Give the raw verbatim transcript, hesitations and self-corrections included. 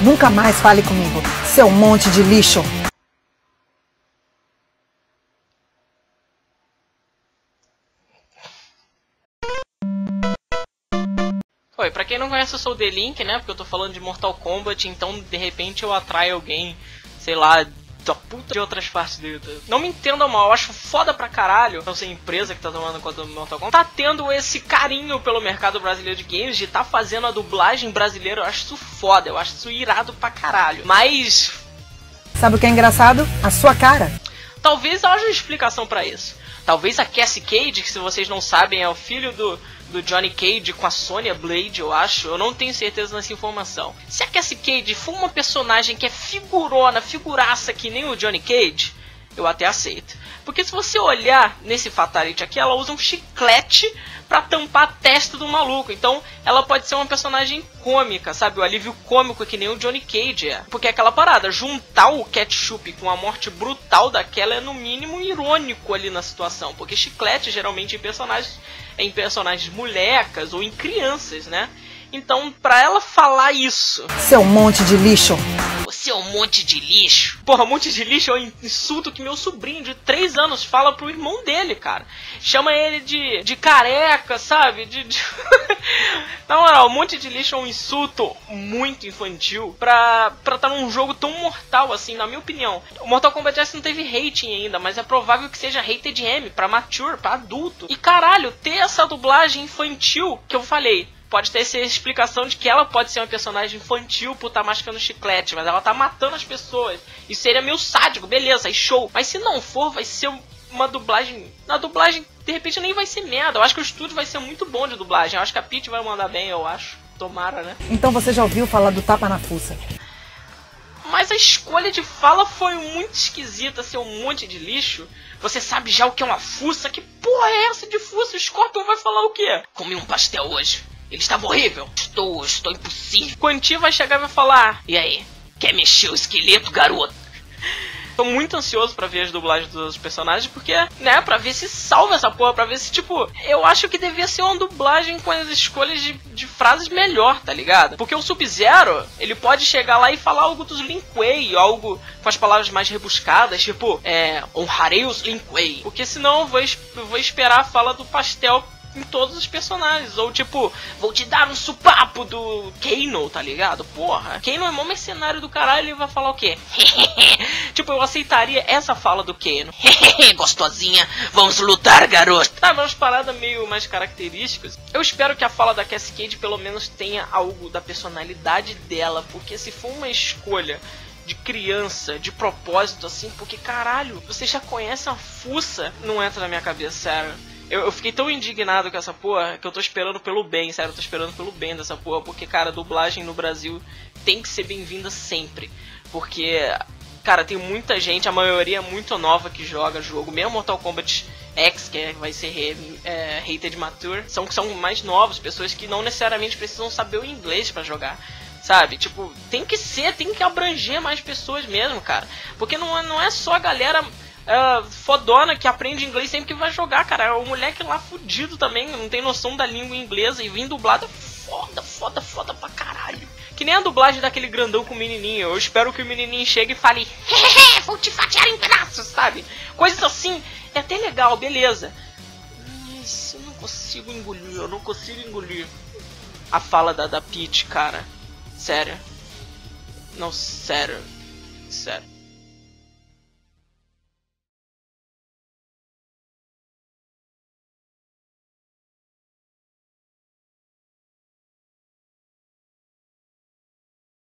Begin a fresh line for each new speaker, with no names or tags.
Nunca mais fale comigo, seu monte de lixo.
Oi, pra quem não conhece, eu sou o The Link, né? Porque eu tô falando de Mortal Kombat, então de repente eu atraio alguém, sei lá, da puta de outras partes dele. Não me entendam mal, eu acho foda pra caralho. Não sei, a empresa que tá tomando conta do Mortal Kombat tá tendo esse carinho pelo mercado brasileiro de games, de tá fazendo a dublagem brasileira. Eu acho isso foda, eu acho isso irado pra caralho. Mas...
sabe o que é engraçado? A sua cara.
Talvez haja uma explicação pra isso. Talvez a Cassie Cage, que se vocês não sabem é o filho do, do Johnny Cage com a Sonya Blade, eu acho. Eu não tenho certeza nessa informação. Se a Cassie Cage for uma personagem que é figurona, figuraça que nem o Johnny Cage, eu até aceito. Porque se você olhar nesse Fatality aqui, ela usa um chiclete pra tampar a testa do maluco. Então ela pode ser uma personagem cômica, sabe? O alívio cômico que nem o Johnny Cage é. Porque é aquela parada, juntar o ketchup com a morte brutal daquela é no mínimo irônico ali na situação. Porque chiclete geralmente em personagens, é em personagens molecas ou em crianças, né? Então pra ela falar isso...
seu monte de lixo.
Você é um monte de lixo. Porra, monte de lixo é um insulto que meu sobrinho de três anos fala pro irmão dele, cara. Chama ele de, de careca, sabe? De, de... Na moral, monte de lixo é um insulto muito infantil pra estar tá num jogo tão mortal assim, na minha opinião. O Mortal Kombat S não teve rating ainda, mas é provável que seja rated M, pra mature, pra adulto. E caralho, ter essa dublagem infantil que eu falei... pode ter essa explicação de que ela pode ser uma personagem infantil por estar mascando chiclete, mas ela tá matando as pessoas. Isso seria meio sádico, beleza, aí show. Mas se não for, vai ser uma dublagem... na dublagem, de repente, nem vai ser merda. Eu acho que o estúdio vai ser muito bom de dublagem. Eu acho que a Peach vai mandar bem, eu acho. Tomara, né?
Então você já ouviu falar do tapa na fuça?
Mas a escolha de fala foi muito esquisita, ser um monte de lixo. Você sabe já o que é uma fuça? Que porra é essa de fuça? O Scorpion vai falar o quê? Comi um pastel hoje. Ele estava horrível. Estou, estou impossível. Quanti vai chegar e vai falar: e aí, quer mexer o esqueleto, garoto? Tô muito ansioso pra ver as dublagens dos outros personagens, porque, né, pra ver se salva essa porra, pra ver se, tipo, eu acho que devia ser uma dublagem com as escolhas de, de frases melhor, tá ligado? Porque o Sub-Zero, ele pode chegar lá e falar algo dos Lin Kuei, algo com as palavras mais rebuscadas, tipo, é, honrarei os Lin Kuei. Porque senão eu vou, eu vou esperar a fala do pastel em todos os personagens, ou tipo, vou te dar um supapo do Kano, tá ligado? Porra, Kano é mó mercenário do caralho, ele vai falar o quê? Tipo, eu aceitaria essa fala do Kano. Gostosinha, vamos lutar, garoto. Sabe, umas paradas meio mais características. Eu espero que a fala da Cassie Cage pelo menos tenha algo da personalidade dela, porque se for uma escolha de criança, de propósito, assim, porque caralho, você já conhece a fuça, não entra na minha cabeça, sério. Eu, eu fiquei tão indignado com essa porra que eu tô esperando pelo bem, sério, eu tô esperando pelo bem dessa porra, porque, cara, a dublagem no Brasil tem que ser bem-vinda sempre. Porque, cara, tem muita gente, a maioria é muito nova que joga jogo, mesmo Mortal Kombat X, que é, vai ser re, é, rated mature, são, são mais novos, pessoas que não necessariamente precisam saber o inglês pra jogar. Sabe, tipo, tem que ser, tem que abranger mais pessoas mesmo, cara. Porque não, é, não é só a galera... Uh, fodona que aprende inglês sempre que vai jogar, cara. É um moleque lá fudido também, não tem noção da língua inglesa e vem dublada foda, foda, foda pra caralho. Que nem a dublagem daquele grandão com o menininho. Eu espero que o menininho chegue e fale: hehehe, vou te fatiar em pedaços, sabe? Coisas assim, é até legal, beleza. Mas eu não consigo engolir, eu não consigo engolir a fala da, da Peach, cara. Sério. Não, sério. Sério.